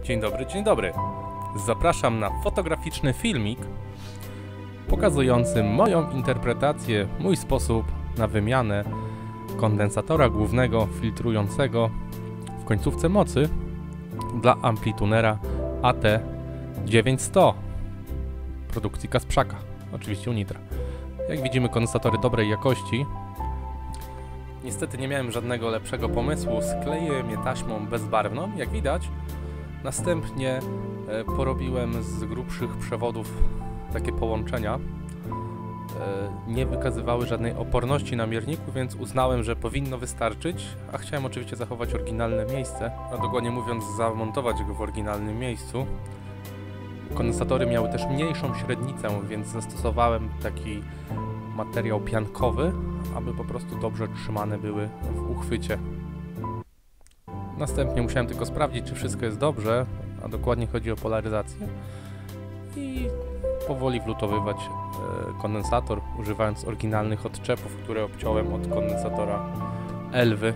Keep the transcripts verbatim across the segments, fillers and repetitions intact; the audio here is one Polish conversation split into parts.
Dzień dobry, dzień dobry. Zapraszam na fotograficzny filmik pokazujący moją interpretację, mój sposób na wymianę kondensatora głównego filtrującego w końcówce mocy dla amplitunera A T dziewięćset produkcji Kasprzaka, oczywiście Unitra. Jak widzimy, kondensatory dobrej jakości. Niestety nie miałem żadnego lepszego pomysłu, skleiłem je taśmą bezbarwną, jak widać. Następnie porobiłem z grubszych przewodów takie połączenia. Nie wykazywały żadnej oporności na mierniku, więc uznałem, że powinno wystarczyć, a chciałem oczywiście zachować oryginalne miejsce, a dokładnie mówiąc zamontować go w oryginalnym miejscu. Kondensatory miały też mniejszą średnicę, więc zastosowałem taki materiał piankowy, aby po prostu dobrze trzymane były w uchwycie. Następnie musiałem tylko sprawdzić, czy wszystko jest dobrze, a dokładnie chodzi o polaryzację, i powoli wlutowywać e, kondensator, używając oryginalnych odczepów, które obciąłem od kondensatora Elwy.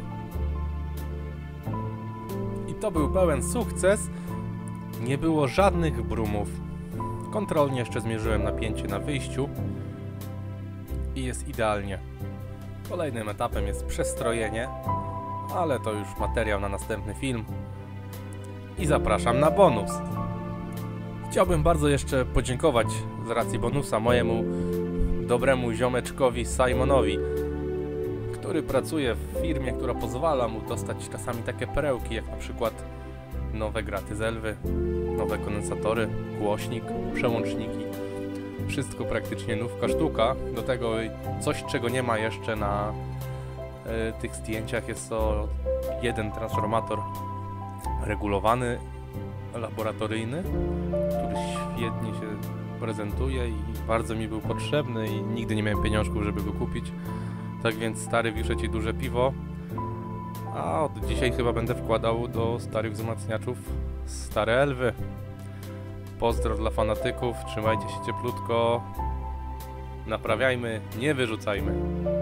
I to był pełen sukces. Nie było żadnych brumów. Kontrolnie jeszcze zmierzyłem napięcie na wyjściu i jest idealnie. Kolejnym etapem jest przestrojenie, ale to już materiał na następny film. I zapraszam na bonus. Chciałbym bardzo jeszcze podziękować z racji bonusa mojemu dobremu ziomeczkowi Simonowi, który pracuje w firmie, która pozwala mu dostać czasami takie perełki, jak na przykład nowe graty z Elwy, nowe kondensatory, głośnik, przełączniki. Wszystko praktycznie nówka sztuka. Do tego coś, czego nie ma jeszcze na y, tych zdjęciach, jest to jeden transformator regulowany, laboratoryjny, który świetnie się prezentuje i bardzo mi był potrzebny i nigdy nie miałem pieniążków, żeby go kupić. Tak więc stary wiszę ci duże piwo, a od dzisiaj chyba będę wkładał do starych wzmacniaczów stare Elwy. Pozdro dla fanatyków, trzymajcie się cieplutko, naprawiajmy, nie wyrzucajmy.